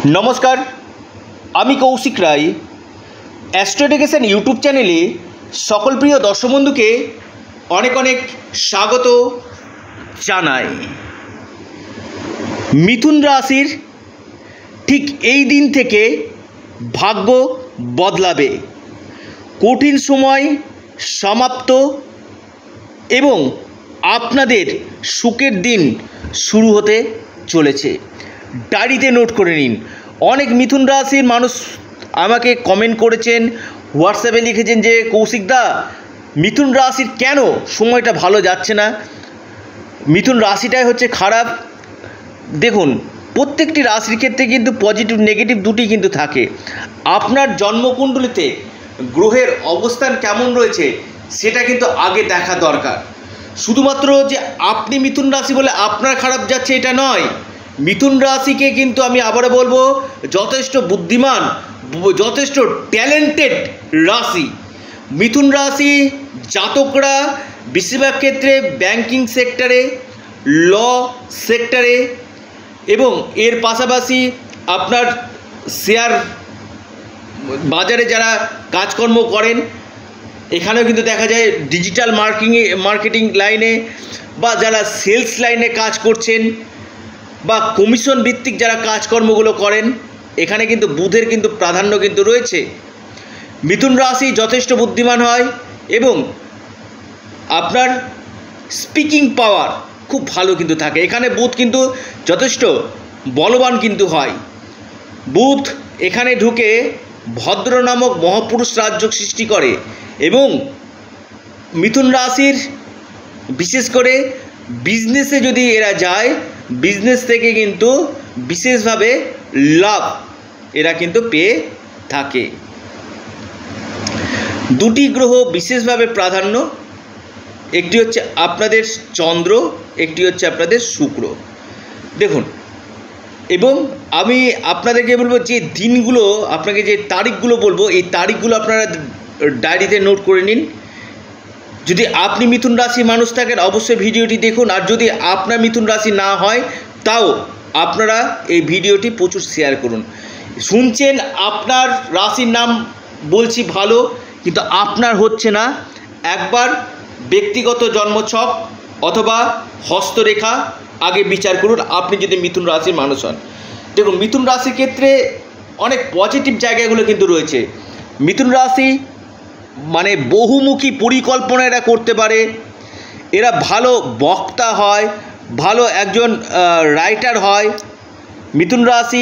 নমস্কার, আমি Koushik Roy. Astro education YouTube চ্যানেলে সকল প্রিয় দর্শক বন্ধুকে অনেক অনেক স্বাগত জানাই। মিথুন রাশির ঠিক এই দিন থেকে ভাগ্য বদলাবে, কঠিন সময় সমাপ্ত এবং আপনাদের সুখের দিন শুরু হতে চলেছে। ডায়েরিতে নোট করে নিন। অনেক মিথুন রাশির মানুষ আমাকে কমেন্ট করেছেন, হোয়াটসঅ্যাপে লিখেছেন যে কৌশিকদা, মিথুন রাশির কেন সময়টা ভালো যাচ্ছে না, মিথুন রাশিটাই হচ্ছে খারাপ। দেখুন, প্রত্যেকটি রাশির ক্ষেত্রে কিন্তু পজিটিভ নেগেটিভ দুটি কিন্তু থাকে। আপনার জন্মকুণ্ডলিতে গ্রহের অবস্থান কেমন রয়েছে সেটা কিন্তু আগে দেখা দরকার। শুধুমাত্র যে আপনি মিথুন রাশি বলে আপনার খারাপ যাচ্ছে এটা নয়। মিথুন রাশিকে কিন্তু আমি আবারও বলবো, যথেষ্ট বুদ্ধিমান, যথেষ্ট ট্যালেন্টেড রাশি। মিথুন রাশি জাতকরা বেশিরভাগ ক্ষেত্রে ব্যাংকিং সেক্টরে, ল সেক্টরে এবং এর পাশাপাশি আপনার শেয়ার বাজারে যারা কাজকর্ম করেন, এখানেও কিন্তু দেখা যায় ডিজিটাল মার্কেটিং লাইনে বা যারা সেলস লাইনে কাজ করছেন বা কমিশন ভিত্তিক যারা কাজকর্মগুলো করেন, এখানে কিন্তু বুধের কিন্তু প্রাধান্য কিন্তু রয়েছে। মিথুন রাশি যথেষ্ট বুদ্ধিমান হয় এবং আপনার স্পিকিং পাওয়ার খুব ভালো কিন্তু থাকে। এখানে বুধ কিন্তু যথেষ্ট বলবান কিন্তু হয়। বুধ এখানে ঢুকে ভদ্র নামক মহাপুরুষ রাজযোগ সৃষ্টি করে এবং মিথুন রাশির বিশেষ করে বিজনেসে যদি এরা যায়, বিজনেস থেকে কিন্তু বিশেষভাবে লাভ এরা কিন্তু পেয়ে থাকে। দুটি গ্রহ বিশেষভাবে প্রাধান্য, একটি হচ্ছে আপনাদের চন্দ্র, একটি হচ্ছে আপনাদের শুক্র। দেখুন, এবং আমি আপনাদেরকে বলবো যে দিনগুলো, আপনাকে যে তারিখগুলো বলবো, এই তারিখগুলো আপনারা ডায়েরিতে নোট করে নিন। যদি আপনি মিথুন রাশি মানুষ থাকেন অবশ্যই ভিডিওটি দেখুন, আর যদি আপনার মিথুন রাশি না হয় তাও আপনারা এই ভিডিওটি প্রচুর শেয়ার করুন। শুনছেন আপনার রাশির নাম বলছি ভালো, কিন্তু আপনার হচ্ছে না। একবার ব্যক্তিগত জন্মছক অথবা হস্তরেখা আগে বিচার করুন আপনি যদি মিথুন রাশির মানুষ হন। দেখুন, মিথুন রাশির ক্ষেত্রে অনেক পজিটিভ জায়গাগুলো কিন্তু রয়েছে। মিথুন রাশি মানে বহুমুখী পরিকল্পনা এরা করতে পারে, এরা ভালো বক্তা হয়, ভালো একজন রাইটার হয়। মিথুন রাশি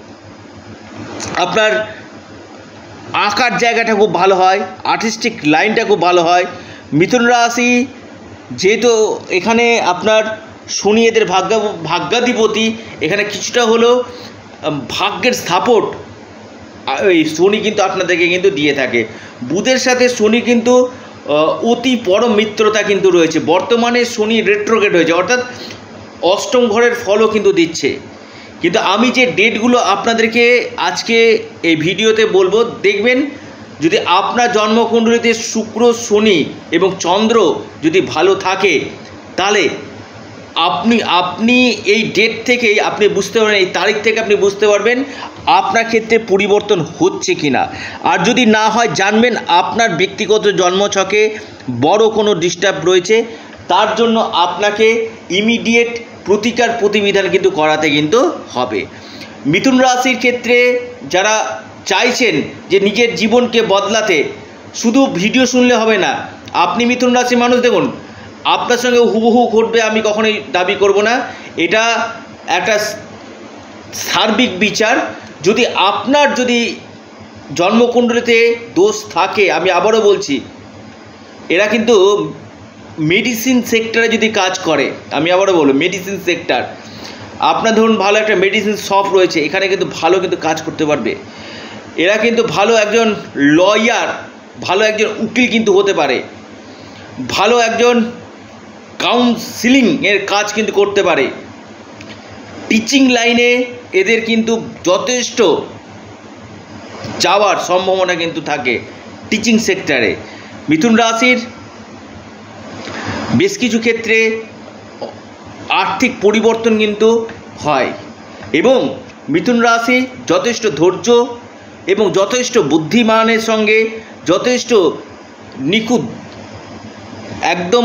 আপনার আঁকার জায়গাটা খুব ভালো হয়, আর্টিস্টিক লাইনটা খুব ভালো হয়। মিথুন রাশি যেহেতু এখানে আপনার শনি এদের ভাগ্যাধিপতি, এখানে কিছুটা হলেও ভাগ্যের সাপোর্ট এই শনি কিন্তু আপনাদেরকে কিন্তু দিয়ে থাকে। বুধের সাথে শনি কিন্তু অতি পরম মিত্রতা কিন্তু রয়েছে। বর্তমানে শনি রেট্রোগ্রেড হয়েছে, অর্থাৎ অষ্টম ঘরের ফলও কিন্তু দিচ্ছে। কিন্তু আমি যে ডেটগুলো আপনাদেরকে আজকে এই ভিডিওতে বলবো, দেখবেন যদি আপনার জন্মকুণ্ডলিতে শুক্র, শনি এবং চন্দ্র যদি ভালো থাকে, তাহলে আপনি এই ডেট থেকেই আপনি বুঝতে পারবেন, এই তারিখ থেকে আপনি বুঝতে পারবেন আপনার ক্ষেত্রে পরিবর্তন হচ্ছে কি না। আর যদি না হয় জানবেন আপনার ব্যক্তিগত জন্মছকে বড় কোনো ডিস্টার্ব রয়েছে, তার জন্য আপনাকে ইমিডিয়েট প্রতিবিধান কিন্তু করাতে কিন্তু হবে। মিথুন রাশির ক্ষেত্রে যারা চাইছেন যে নিজের জীবনকে বদলাতে, শুধু ভিডিও শুনলে হবে না। আপনি মিথুন রাশির মানুষ, দেখুন আপনার সঙ্গে হুবহু ঘটবে আমি কখনোই দাবি করব না, এটা একটা সার্বিক বিচার। যদি আপনার যদি জন্মকুণ্ডলিতে দোষ থাকে, আমি আবারও বলছি, এরা কিন্তু মেডিসিন সেক্টরে যদি কাজ করে, আমি আবারও বলবো মেডিসিন সেক্টর, আপনার ধরুন ভালো একটা মেডিসিন শপ রয়েছে, এখানে কিন্তু ভালো কিন্তু কাজ করতে পারবে। এরা কিন্তু ভালো একজন লয়ার, ভালো একজন উকিল কিন্তু হতে পারে, ভালো একজন কাউন্সিলিং এর কাজ কিন্তু করতে পারে। টিচিং লাইনে এদের কিন্তু যথেষ্ট যাওয়ার সম্ভাবনা কিন্তু থাকে টিচিং সেক্টরে। মিথুন রাশির বেশ কিছু ক্ষেত্রে আর্থিক পরিবর্তন কিন্তু হয় এবং মিথুন রাশি যথেষ্ট ধৈর্য এবং যথেষ্ট বুদ্ধিমানের সঙ্গে যথেষ্ট একদম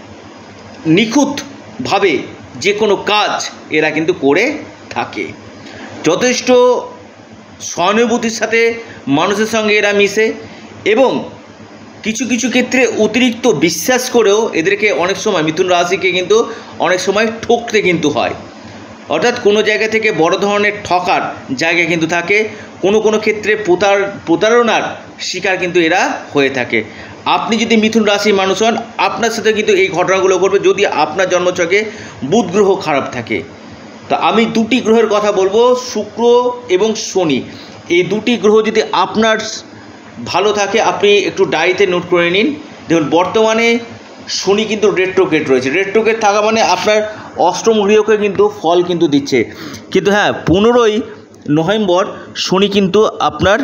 নিখুঁতভাবে যে কোনো কাজ এরা কিন্তু করে থাকে। যথেষ্ট সহানুভূতির সাথে মানুষের সঙ্গে এরা মিশে এবং কিছু কিছু ক্ষেত্রে অতিরিক্ত বিশ্বাস করেও এদেরকে অনেক সময় মিথুন রাশিকে কিন্তু অনেক সময় ঠকতে কিন্তু হয়। অর্থাৎ কোনো জায়গা থেকে বড় ধরনের ঠকার জায়গা কিন্তু থাকে, কোনো কোনো ক্ষেত্রে প্রতারণার শিকার কিন্তু এরা হয়ে থাকে। আপনি যদি মিথুন রাশির মানুষ হন, আপনার সাথে কিন্তু এই ঘটনাগুলো ঘটবে যদি আপনার জন্মছকে বুধ গ্রহ খারাপ থাকে। তো আমি দুটি গ্রহের কথা বলবো, শুক্র এবং শনি। এই দুটি গ্রহ যদি আপনার ভালো থাকে আপনি একটু ডায়েরিতে নোট করে নিন। দেখুন বর্তমানে শনি কিন্তু রেট্রোগ্রেড রয়েছে। রেট্রোগ্রেড থাকা মানে আপনার অষ্টম গৃহকে কিন্তু ফল কিন্তু দিচ্ছে। কিন্তু হ্যাঁ, 15ই নভেম্বর শনি কিন্তু আপনার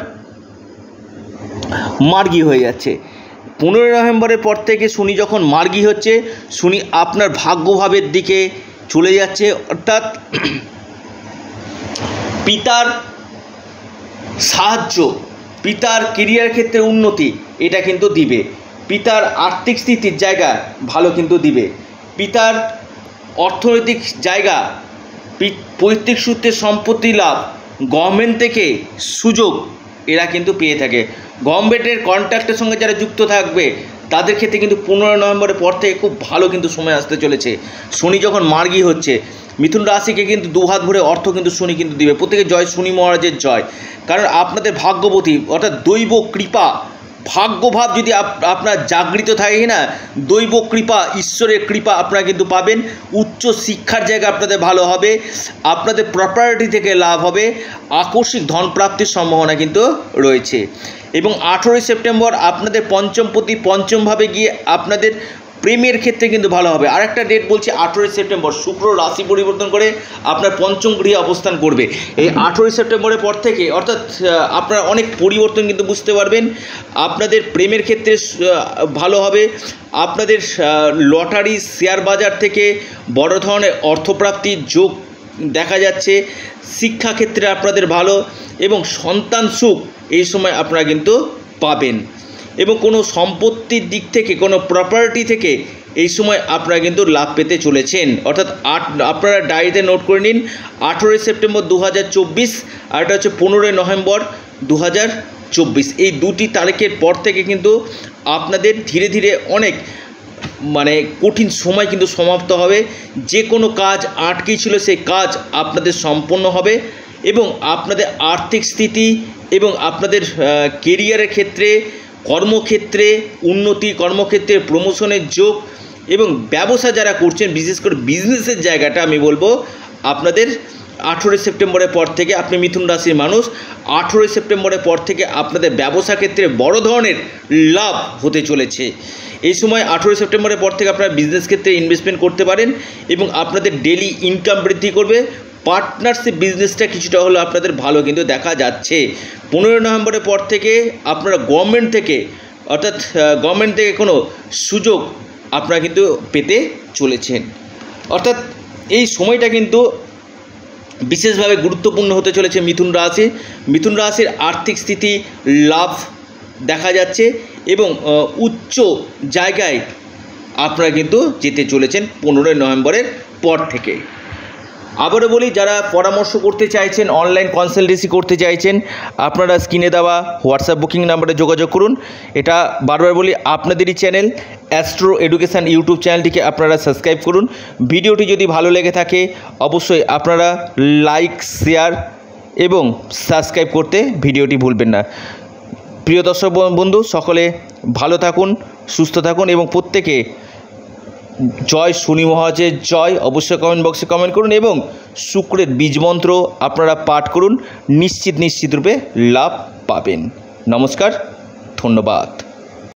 মার্গী হয়ে যাচ্ছে। 15ই নভেম্বরের পর থেকে শনি যখন মার্গী হচ্ছে, শনি আপনার ভাগ্যভাবের দিকে চলে যাচ্ছে। অর্থাৎ পিতার সাহায্য, পিতার কেরিয়ার ক্ষেত্রে উন্নতি এটা কিন্তু দিবে। পিতার আর্থিক স্থিতির জায়গা ভালো কিন্তু দিবে। পিতার অর্থনৈতিক জায়গা, পৈতৃক সূত্রে সম্পত্তি লাভ, গভর্নমেন্ট থেকে সুযোগ এরা কিন্তু পেয়ে থাকে। গভর্নমেন্টের কন্ট্রাক্টের সঙ্গে যারা যুক্ত থাকবে তাদের ক্ষেত্রে কিন্তু 15 নভেম্বরের পর থেকে খুব ভালো কিন্তু সময় আসতে চলেছে। শনি যখন মার্গী হচ্ছে, মিথুন রাশিকে কিন্তু দুহাত ভরে অর্থ কিন্তু শনি কিন্তু দিবে। প্রত্যেকে জয় শনি মহারাজের জয়। কারণ আপনাদের ভাগ্যবতী অর্থাৎ দৈব কৃপা, ভাগ্যভাব যদি আপনার জাগৃত থাকে না, দৈব কৃপা, ঈশ্বরের কৃপা আপনারা কিন্তু পাবেন। উচ্চ শিক্ষার জায়গা আপনাদের ভালো হবে, আপনাদের প্রপার্টি থেকে লাভ হবে, আকস্মিক ধন প্রাপ্তির সম্ভাবনা কিন্তু রয়েছে। এবং 18ই সেপ্টেম্বর আপনাদের পঞ্চমপতি পঞ্চমভাবে গিয়ে আপনাদের প্রেমের ক্ষেত্রে কিন্তু ভালো হবে। আরেকটা ডেট বলছি 18ই সেপ্টেম্বর, শুক্র রাশি পরিবর্তন করে আপনার পঞ্চম গৃহে অবস্থান করবে। এই 18ই সেপ্টেম্বরের পর থেকে অর্থাৎ আপনারা অনেক পরিবর্তন কিন্তু বুঝতে পারবেন। আপনাদের প্রেমের ক্ষেত্রে ভালো হবে, আপনাদের লটারি শেয়ার বাজার থেকে বড় ধরনের অর্থপ্রাপ্তির যোগ দেখা যাচ্ছে। শিক্ষাক্ষেত্রে আপনাদের ভালো এবং সন্তান সুখ এই সময় আপনারা কিন্তু পাবেন। এবং কোনো সম্পত্তির দিক থেকে, কোনো প্রপার্টি থেকে এই সময় আপনারা কিন্তু লাভ পেতে চলেছেন। অর্থাৎ আপনারা ডায়েরিতে নোট করে নিন 18ই সেপ্টেম্বর 2024 আর এটা হচ্ছে 15ই নভেম্বর 2024। এই দুটি তারিখের পর থেকে কিন্তু আপনাদের ধীরে ধীরে অনেক কঠিন সময় কিন্তু সমাপ্ত হবে। যে কোনো কাজ আটকে ছিল সেই কাজ আপনাদের সম্পন্ন হবে এবং আপনাদের আর্থিক স্থিতি এবং আপনাদের কেরিয়ারের ক্ষেত্রে, কর্মক্ষেত্রে উন্নতি, কর্মক্ষেত্রে প্রমোশনের যোগ এবং ব্যবসা যারা করছেন, বিশেষ করে বিজনেসের জায়গাটা আমি বলবো আপনাদের 18ই সেপ্টেম্বরের পর থেকে, আপনি মিথুন রাশির মানুষ, 18ই সেপ্টেম্বরের পর থেকে আপনাদের ব্যবসা ক্ষেত্রে বড় ধরনের লাভ হতে চলেছে। এই সময় 18ই সেপ্টেম্বরের পর থেকে আপনারা বিজনেস ক্ষেত্রে ইনভেস্টমেন্ট করতে পারেন এবং আপনাদের ডেলি ইনকাম বৃদ্ধি করবে। পার্টনারশিপ বিজনেসটা কিছুটা হলো আপনাদের ভালো কিন্তু দেখা যাচ্ছে। 15ই নভেম্বরের পর থেকে আপনারা গভর্নমেন্ট থেকে কোনো সুযোগ আপনারা কিন্তু পেতে চলেছেন। অর্থাৎ এই সময়টা কিন্তু বিশেষভাবে গুরুত্বপূর্ণ হতে চলেছে মিথুন রাশির আর্থিক স্থিতি লাভ দেখা যাচ্ছে এবং উচ্চ জায়গায় আপনারা কিন্তু যেতে চলেছেন 15ই নভেম্বরের পর থেকে। আবারও বলি, যারা পরামর্শ করতে চাইছেন, অনলাইন কনসালটেন্সি করতে চাইছেন, আপনারা স্ক্রিনে দেওয়া হোয়াটসঅ্যাপ বুকিং নাম্বারে যোগাযোগ করুন। এটা বারবার বলি, আপনাদেরই চ্যানেল অ্যাস্ট্রো এডুকেশান ইউটিউব চ্যানেলটিকে আপনারা সাবস্ক্রাইব করুন। ভিডিওটি যদি ভালো লেগে থাকে অবশ্যই আপনারা লাইক, শেয়ার এবং সাবস্ক্রাইব করতে ভিডিওটি ভুলবেন না। প্রিয় দর্শক বন্ধু, সকলে ভালো থাকুন, সুস্থ থাকুন এবং প্রত্যেকে জয় শনি মহারাজের জয় অবশ্যই কমেন্ট বক্সে কমেন্ট করুন এবং শুক্রের বীজমন্ত্র আপনারা পাঠ করুন। নিশ্চিত রূপে লাভ পাবেন। নমস্কার, ধন্যবাদ।